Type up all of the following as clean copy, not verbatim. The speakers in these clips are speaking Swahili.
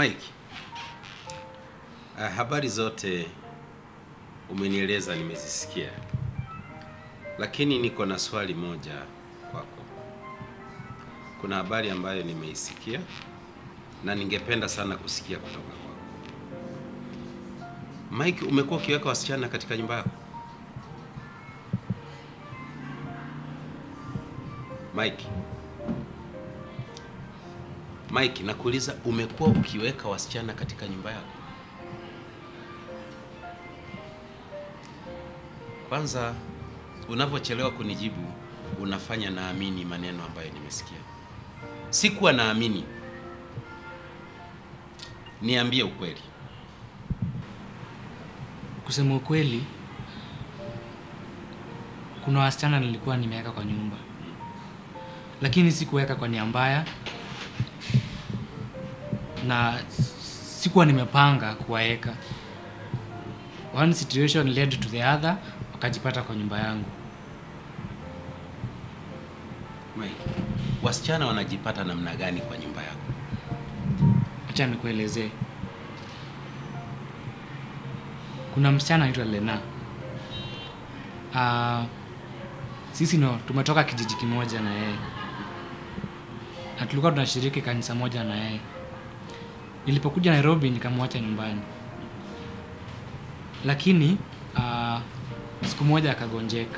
Mike, habari zote umenieleza nimezisikia. Lakini niko na swali moja kwako. Kuna habari ambayo nimeisikia na ningependa sana kusikia kutoka kwako. Mike, umekuwa ukiweka wasichana katika nyumba yako? Mike, nakuuliza, umekuwa ukiweka wasichana katika nyumba yako? Kwanza, unavyochelewa kunijibu, unafanya naamini maneno ambayo nimesikia. Sikuwa naamini. Niambie ukweli. Kusema ukweli, kuna wasichana nilikuwa nimeweka kwa nyumba. Lakini sikuweka kwa nia mbaya. Na sikuwa nimepanga kuwaweka. One situation led to the other, wakajipata kwa nyumba yangu. Mike, wasichana wanajipata namna gani kwa nyumba yako? Acha nikuelezee. Kuna msichana anaitwa Lena. Sisi tumetoka kijiji kimoja na yeye. Na tulikuwa tunashiriki kanisa moja na yeye. Nilipokuja Nairobi nikamwacha nyumbani. Lakini siku moja akagonjeka.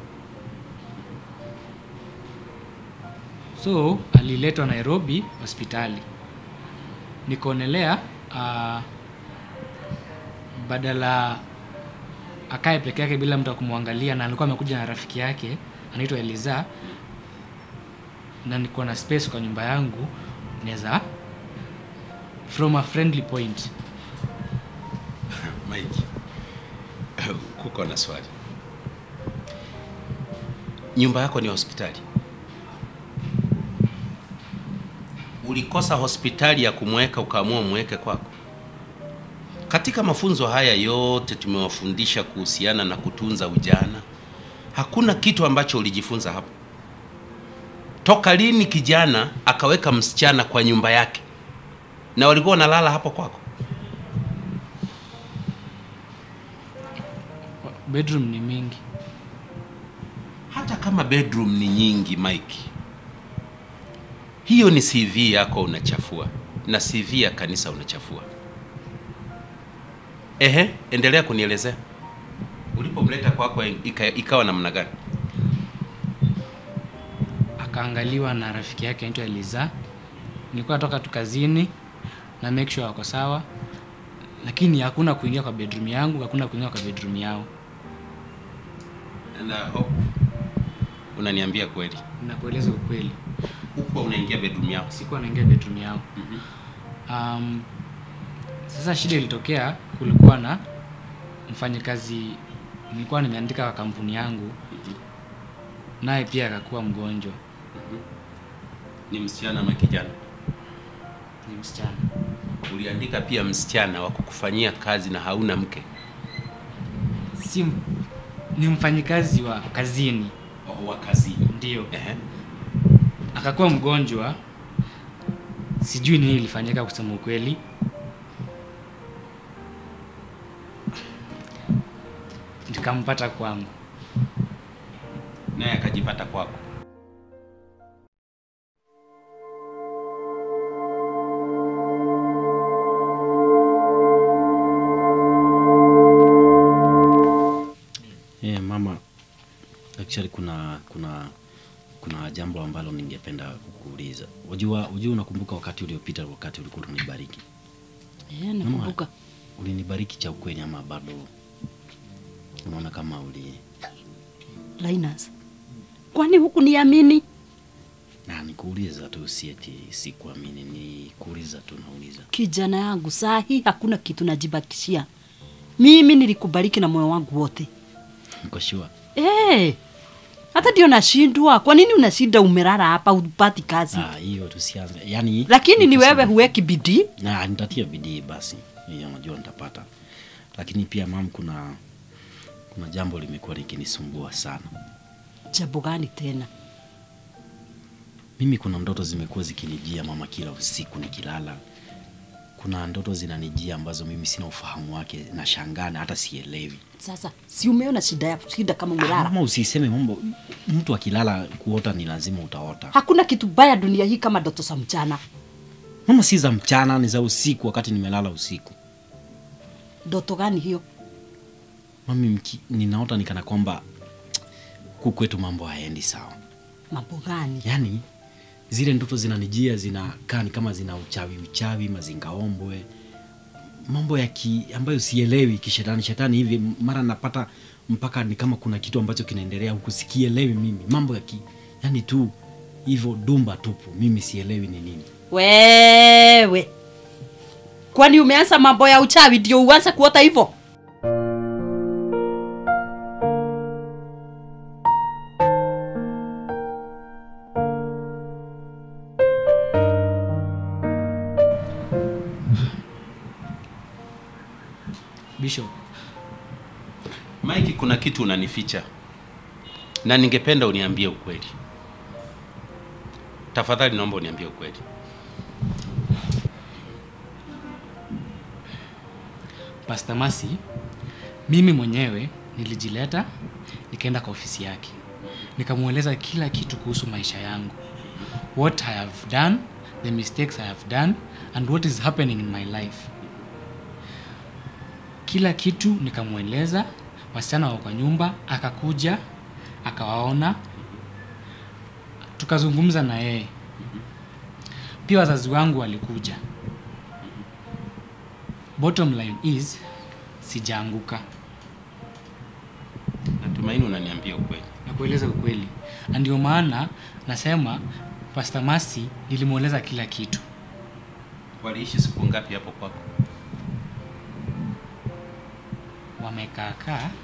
So aliletwa Nairobi hospitali. Nikaonelea badala akae peke yake bila mtu kumwangalia, na alikuwa amekuja na rafiki yake anaitwa Eliza, na niko na space kwa nyumba yangu, naweza from a friendly point. Mike, kuko na swali. Nyumba yako ni hospitali? Ulikosa hospitali ya kumweka ukaamua mweke kwako? Katika mafunzo haya yote tumewafundisha kuhusiana na kutunza ujana. Hakuna kitu ambacho ulijifunza hapo. Toka lini kijana akaweka msichana kwa nyumba yake? Na walikuwa wanalala hapo kwako? Bedroom ni mingi. Hata kama bedroom ni nyingi, Mike, hiyo ni CV yako unachafua, na CV ya kanisa unachafua. Endelea kunielezea. Ulipomleta kwako ikawa namna gani? Akaangaliwa na rafiki yake anaitwa Eliza. Nilikuwa natoka tu kazini na make sure wako sawa. Lakini hakuna kuingia kwa bedroom yangu, hakuna kuingia kwa bedroom yao. And I hope unaniambia kweli. Ninakueleza ukweli. Uko unaingia bedroom yao? Sikuwa naingia bedroom yao. Sasa shida ilitokea, kulikuwa na mfanyikazi nilikuwa nimeandika kwa kampuni yangu. Naye pia akakuwa mgonjwa. Ni msichana ama kijana? Ni msichana. Uliandika pia msichana wa kukufanyia kazi na hauna mke? Ni mfanyikazi wa kazini. Wa kazini? Ndio. Akakuwa mgonjwa. Sijui nini ilifanyika kusema ukweli. Nikampata kwangu. Naye akajipata kwako. Mama, actually kuna jambo ambalo ningependa kukuuliza. Unajua unakumbuka wakati uliopita, wakati ulikuwa unanibariki? Nakumbuka. Ulinibariki cha ukweli ama bado unaona kama Linus, kwani huku niamini? Na nikuuliza tu, si kuamini, ni kuuliza tu, nauliza. Kijana yangu, sahi hakuna kitu najibakishia. Mimi nilikubariki na moyo wangu wote. Niko sure. Hata ndio nashindwa. Kwa nini unashinda umerara hapa upati kazi? Hiyo tusianze. Yaani lakini ni wewe huweki bidii. Nitatia bidii basi. Hiyo najua nitapata. Lakini pia mama, kuna jambo limekuwa likinisumbua sana. Jambo gani tena? Mimi kuna ndoto zimekuwa zikinijia mama kila usiku nikilala. kuna ndoto zinanijia ambazo mimi sina ufahamu wake, na shangana hata sielewi. Sasa si umeona shida kama umelala? Mama usiseme mambo, mtu akilala kuota ni lazima utaota. Hakuna kitu baya dunia hii kama ndoto za mchana. Mama si za mchana, ni za usiku wakati nimelala usiku. Ndoto gani hiyo? Mami ninaota nikana kwamba kukwetu mambo haendi sawa. Mambo gani? Yaani zile ndoto zinanijia zinakaa ni kama zina uchawi, mazingaombwe. Mambo ya ambayo sielewi kishetani hivi, mara napata mpaka ni kama kuna kitu ambacho kinaendelea huku sikielewi mimi. Mambo ya yani tu hivyo dumba tupu, mimi sielewi ni nini. Wewe. Kwani umeanza mambo ya uchawi ndio uanze kuota hivyo? Bishop, Mike, kuna kitu unanificha na ningependa uniambie ukweli. Tafadhali naomba uniambie ukweli. Pastor Mercy, mimi mwenyewe nilijileta nikaenda kwa ofisi yake. Nikamueleza kila kitu kuhusu maisha yangu. What I have done, the mistakes I have done, and what is happening in my life. Kila kitu nikamueleza. Wasichana wa kwa nyumba akakuja, akawaona, tukazungumza na yeye. Pia wazazi wangu walikuja. Bottom line is sijaanguka. Natumaini unaniambia ukweli. Nakueleza ukweli. Na ndio maana nasema Pastor Mercy nilimueleza kila kitu. Waliishi siku ngapi hapo kwako? Wamekaa.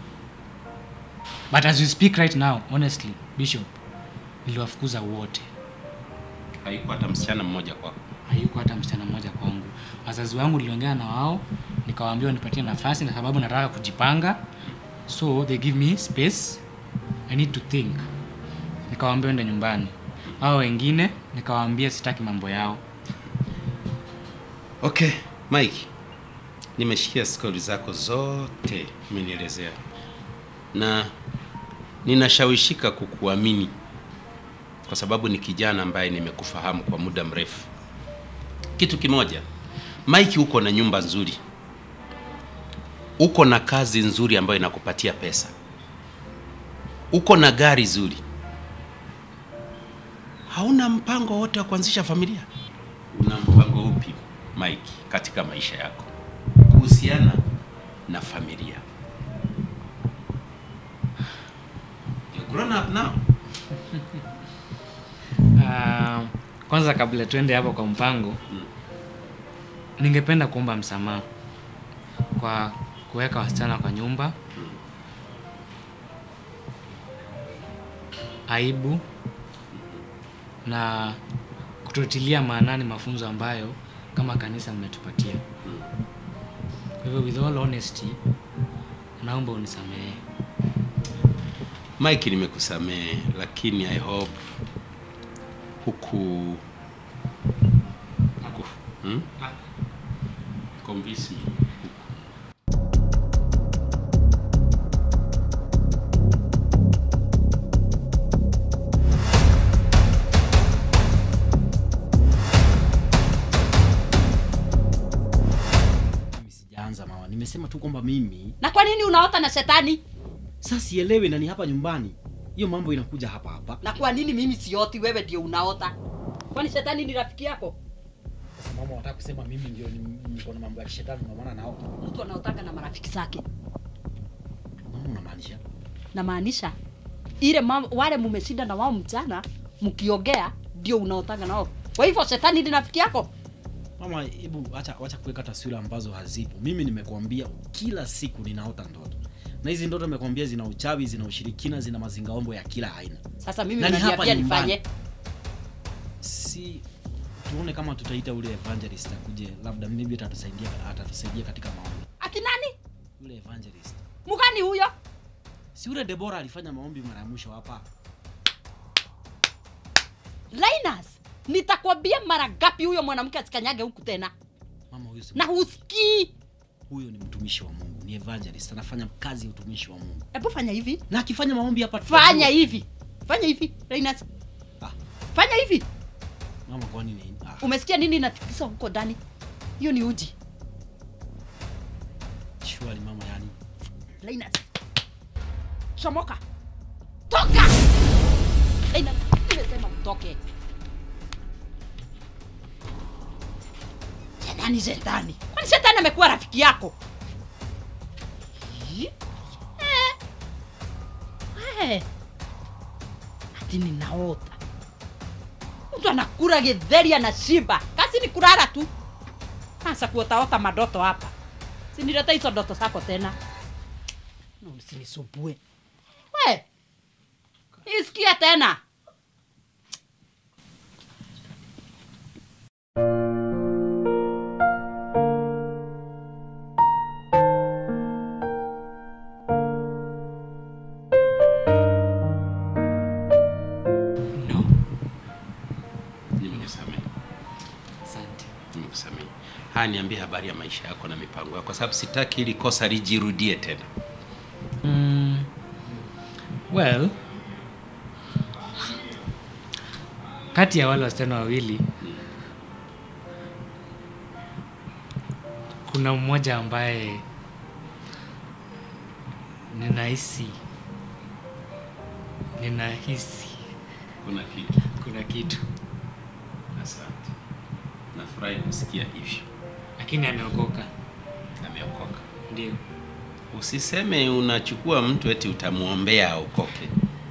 But as we speak right now, honestly, Bishop, niliwafukuza wote. Haikuwa hata msichana mmoja kwako? Hayuko hata msichana mmoja kwangu. Wazazi wangu niliongea na wao, nikawaambia nipatie nafasi na sababu nataka kujipanga. So they give me space. I need to think. Nikawaambia ende nyumbani. Hao wengine nikawaambia sitaki mambo yao. Okay, Mike. Nimeshikia story zako zote umenielezea. Na ninashawishika kukuamini kwa sababu ni kijana ambaye nimekufahamu kwa muda mrefu. Kitu kimoja, Mike, uko na nyumba nzuri. Uko na kazi nzuri ambayo inakupatia pesa. Uko na gari nzuri. Hauna mpango wote wa kuanzisha familia? Una mpango upi, Mike, katika maisha yako kuhusiana na familia? You're grown up now. Kwanza kabla tuende hapo kwa mpango, ningependa kuomba msamaha kwa kuweka wasichana kwa nyumba. Aibu na kutotilia maanani mafunzo ambayo kama kanisa mmetupatia. Kwa hivyo with all honesty, naomba unisamehe. Mike, nimekusamehe, lakini I hope convince me. Mama, nimesema tu kwamba mimi. Na kwa nini unaota na shetani? Sasa sielewi, na ni hapa nyumbani. Hiyo mambo inakuja hapa. Na kwa nini mimi sioti, wewe ndio unaota? Kwani shetani ni rafiki yako? Sasa mama, unataka kusema mimi ndio niko na mambo ya shetani na maana naota? Mtu anaotaka na marafiki zake. Mama, unamaanisha? Namaanisha ile wale mmeshinda na wao mchana mkiongea ndio unaotanga nao. Kwa hivyo shetani ni rafiki yako? Mama, hebu acha kuweka taswira ambazo hazipo. Mimi nimekuambia kila siku ninaota ndoto. Na hizi ndoto nimekuambia zina uchawi, zina ushirikina, zina mazingaombo ya kila aina. Sasa mimi unaniambia nifanye? Si tuone kama tutaita ule evangelist akuje, labda maybe atatusaidia katika maombi. Aki nani? Ule evangelist. Mgani huyo? Si ule Deborah alifanya maombi mara ya mwisho hapa. Linus, nitakwambia mara ngapi huyo mwanamke asikanyage huku tena? Mama huyo si Na husikii. huyo ni mtumishi wa Mungu, ni evangelist, anafanya kazi ya utumishi wa Mungu. Hebu fanya hivi. Na akifanya maombi hapa Fanya hivi. Fanya hivi. Linus. Ah. Fanya hivi. Mama kwa nini? Umesikia nini inatikisa huko ndani? Hiyo ni uji. Shwari mama yani. Linus. Chomoka. Toka. Linus, nimesema mtoke. Nani shetani? Kwani shetani amekuwa rafiki yako? Ati ninaota. Mtu anakula githeri anashiba. Kazi ni kulala tu. Sasa kuotaota madoto hapa. Sinileta hizo ndoto zako tena. No, usinisumbue. We. Isikia tena. Niambie habari ya maisha yako na mipango yako, kwa sababu sitaki ili kosa lijirudie tena. Well, kati ya wale wasichana wawili kuna mmoja ambaye ninahisi kuna kitu. Asante. Nafurahi kusikia hivyo. Lakini ameokoka. Ndio. Usiseme unachukua mtu eti utamuombea aokoke.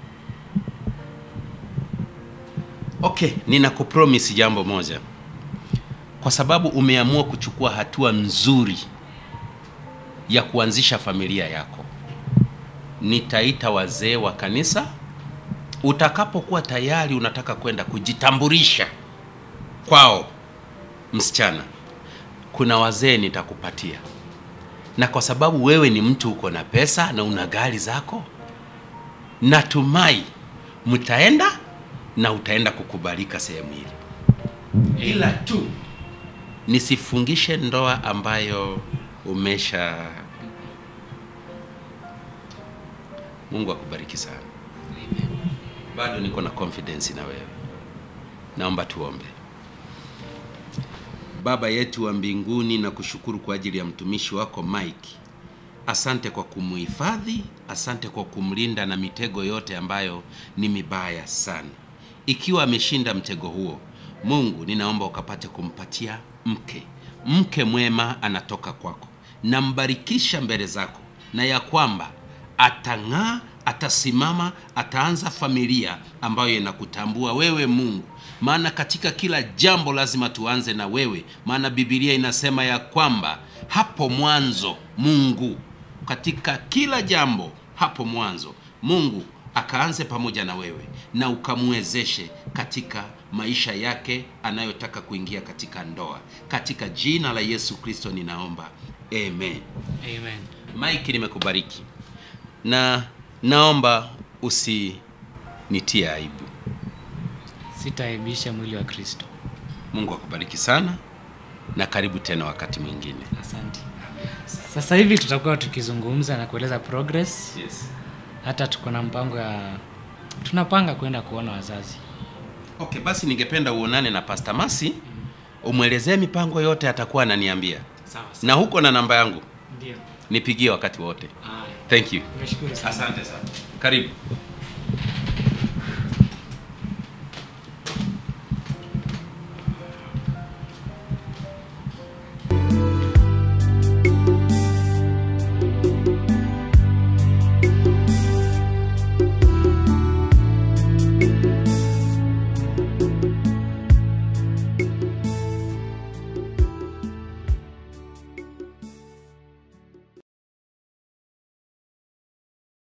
Okay, ninakupromise jambo moja. Kwa sababu umeamua kuchukua hatua nzuri ya kuanzisha familia yako, nitaita wazee wa kanisa. Utakapokuwa tayari unataka kwenda kujitambulisha kwao, msichana, kuna wazee nitakupatia. Na kwa sababu wewe ni mtu uko na pesa na una gari zako, natumai mtaenda na utaenda kukubalika sehemu hili. Ila tu nisifungishe ndoa ambayo umesha. Mungu akubariki sana. Bado niko na confidence na wewe. Naomba tuombe. Baba yetu wa mbinguni, na kushukuru kwa ajili ya mtumishi wako Mike. Asante kwa kumuhifadhi, asante kwa kumlinda na mitego yote ambayo ni mibaya sana. Ikiwa ameshinda mtego huo, Mungu ninaomba ukapate kumpatia mke mwema anatoka kwako. Nambarikisha mbele zako, na ya kwamba atang'aa, atasimama, ataanza familia ambayo inakutambua wewe Mungu. Maana katika kila jambo lazima tuanze na wewe. Maana Biblia inasema ya kwamba hapo mwanzo Mungu, katika kila jambo hapo mwanzo Mungu akaanze pamoja na wewe na ukamwezeshe katika maisha yake anayotaka kuingia katika ndoa. Katika jina la Yesu Kristo ninaomba. Amen. Amen. Mike, nimekubariki. Na naomba usinitie aibu. Sitaaibisha mwili wa Kristo. Mungu akubariki sana na karibu tena wakati mwingine. Asante. Sasa hivi tutakuwa tukizungumza na kueleza progress. Yes. Hata tuko na mpango tunapanga kwenda kuona wazazi. Okay, basi ningependa uonane na Pastor Masi, umwelezee mipango yote, atakuwa ananiambia. Sawa. Na huko na namba yangu. Ndio. Nipigie wakati wote. Thank you. Nimeshukuru sana. Asante sana. Karibu.